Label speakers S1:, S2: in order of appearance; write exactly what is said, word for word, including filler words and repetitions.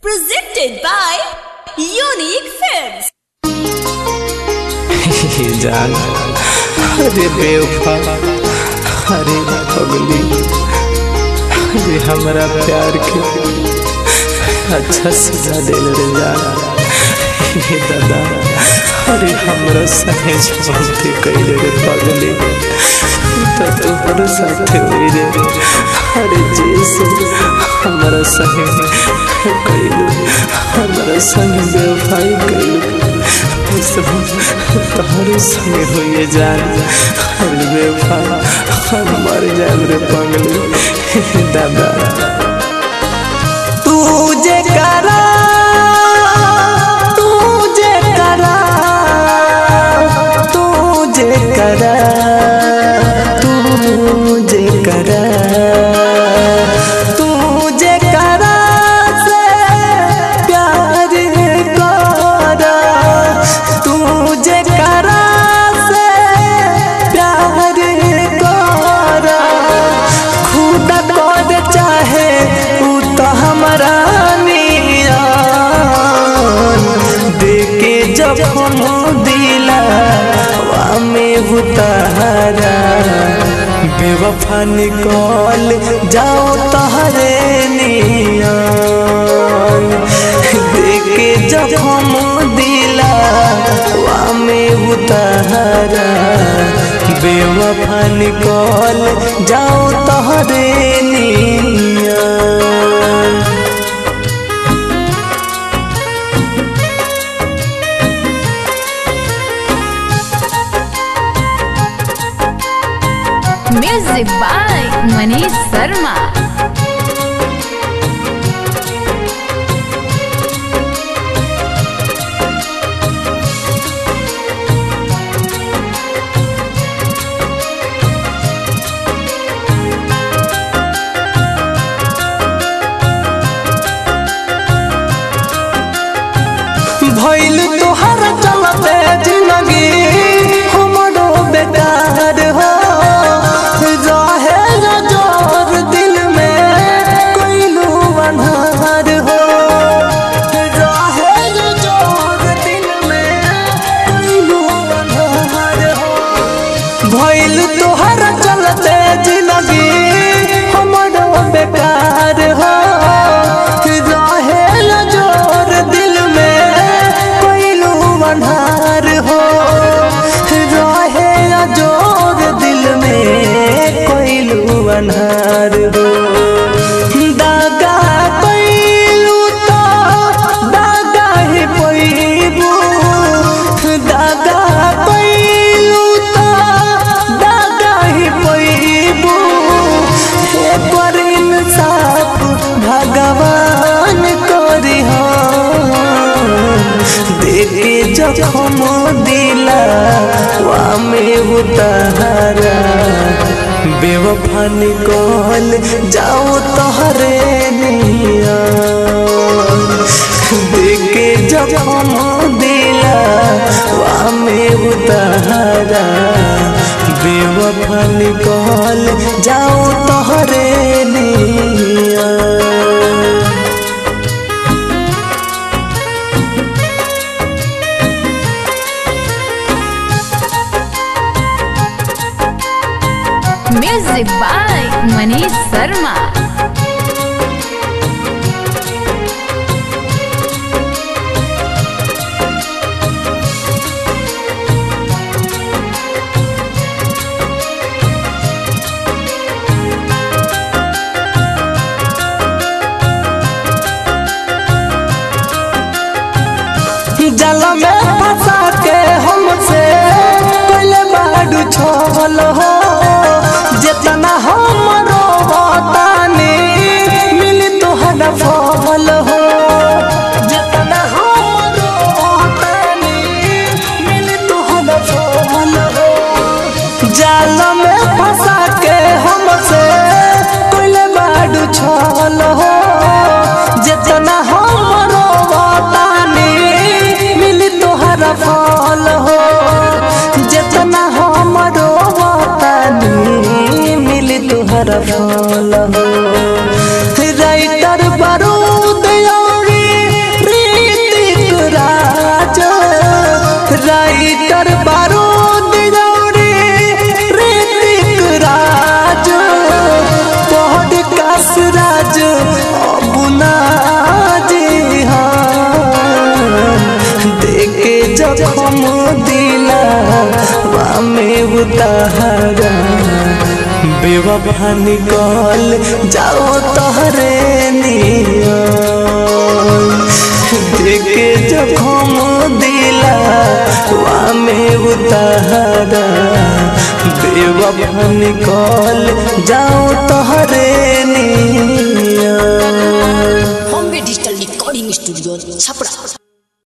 S1: Presented by Unique Films.
S2: जान अरे बेवफा अरे पगली अरे हमारा प्यार के अच्छा सजा दे रे जान हे दादा अरे हमरा सहे झूठे कइले रे पगली तो तोहर साथे होई रे अरे जैसे हमरा सहे कइले हमरा संग बेवफाई कइले तोहरे संगे होइए जान अरे बेवफा हम मर जाए रे पगली दादा तुझे करा तुझे करा तुझे करा तुझे करा तुझे करा से प्यार करा तुझे करा से प्यार करा खुदा कर चाहे उ तो हमारा नियन देके जब हम दिला में उतारा बेवफा निकल जाओ तहरे नियन देके जब हम दिला में उतारा बेवफा निकल जाओ तहरे नियन
S1: Music by Manish Sharma.
S2: भइल तोहर चलते जिंदगी हमरो बेकार हो रहे जोर दिल में कोइलू अन्हार हो रहे जोर दिल में कोइलू अन्हार हो भइल तोहर चलते जिंदगी हमरो बेकार हो अन्हार हो रहे जोर दिल में कोइलू अन्हार हो दागा कोइलू तो दागा ही पैबू दागा कोइलू तो दागा ही पैबू पर इंसाफ भगवान करी देखे जखम दिला में उतारा बेवफा निकल जाओ तहरे नियन देखे जखम दिला में उतारा बेवफा निकल जाओ तहरे नियन
S1: Music by Manish Sharma.
S2: जल में फंसा के हमसे कोइले बाडू छोल हो जितना हम रोतानी मिली तोहरा फल हो जितना हम रोतानी मिली तोहरा फल हो जाल में फंसा के हमसे कोइले बाडू छोल हो जितना हम रोतानी मिली तोहरा फल हो जितना हमरो वतनी मिली तोहरा फल हो राइटर बारूद औरी विकास राज अबुना जी देखे जखम दिला में उतारा बेवफा निकल जाओ तोहरे निया देखे जखम दिला में उतारा बेवफा निकल जाओ तोहरे निया
S3: Bombay digital recording studio Chhapra.